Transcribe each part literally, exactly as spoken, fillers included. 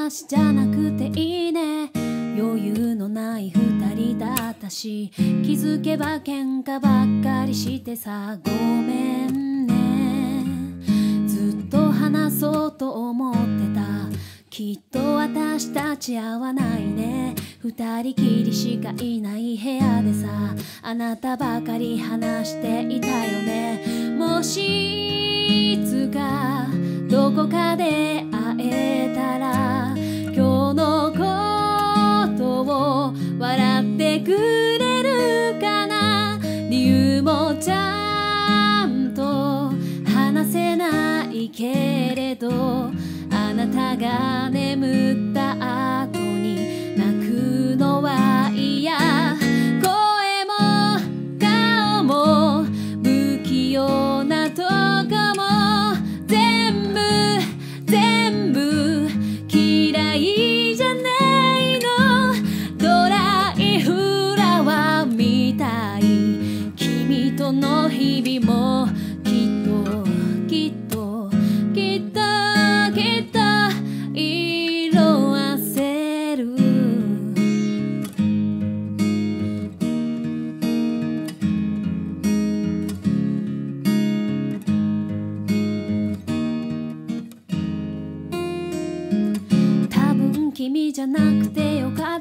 話じゃなくていいね。余裕のない二人だったし、気づけば喧嘩ばっかりしてさ、ごめんね。ずっと話そうと思ってた。きっと私たち合わないね。二人きりしかいない部屋でさ、あなたばかり話していたよね。もしいつかどこかで会えたら、今日のことを笑ってくれるかな。理由もちゃんと話せないけれど、あなたが眠った後に泣くのは嫌。声も顔も不器用なとこも全部全部嫌いじゃないの。ドライフラワーみたい。君との日々もきっときっときっときっと色あせる。多分君じゃなくてよかった。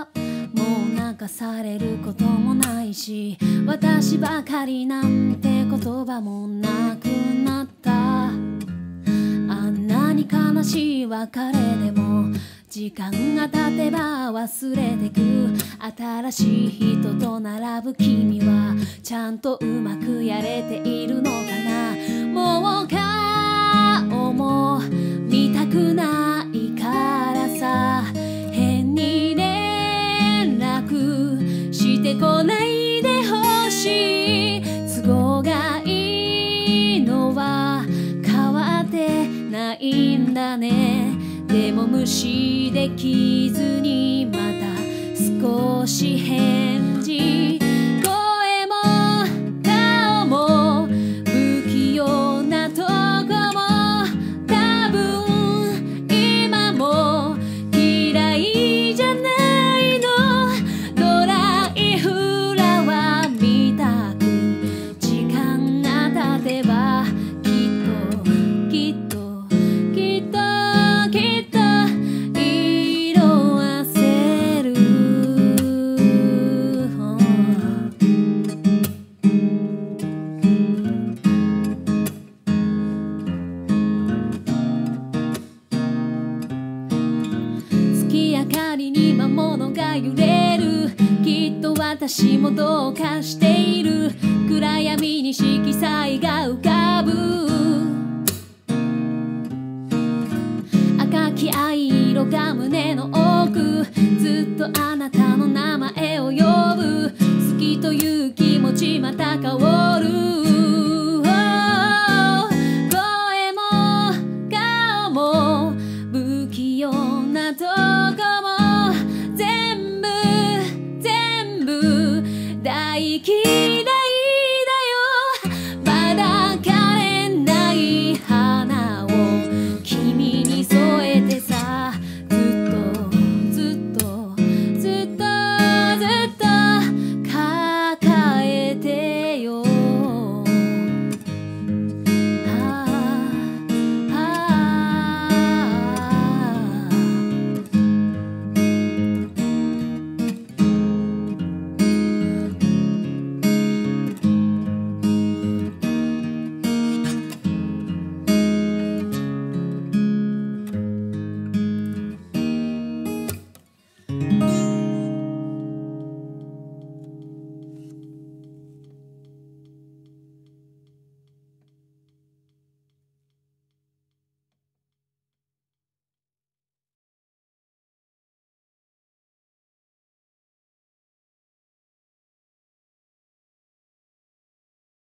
もう泣かされることもないし、私ばかりなんて言葉もなくなった。あんなに悲しい別れでも時間が経てば忘れてく。新しい人と並ぶ君はちゃんとうまくやれているのかな。もう顔も見たくないからさ、変に連絡してこないでほしい。都合がいいのは変わってないんだね。でも無視できずにまた少し返事。声も顔も不器用なとこも多分今も嫌いじゃないの。ドライフラワーみたく時間が経てばきっときっときっときっと色あせる。月明かりに魔物が揺れる。きっと私もどうかしている。暗闇に色彩が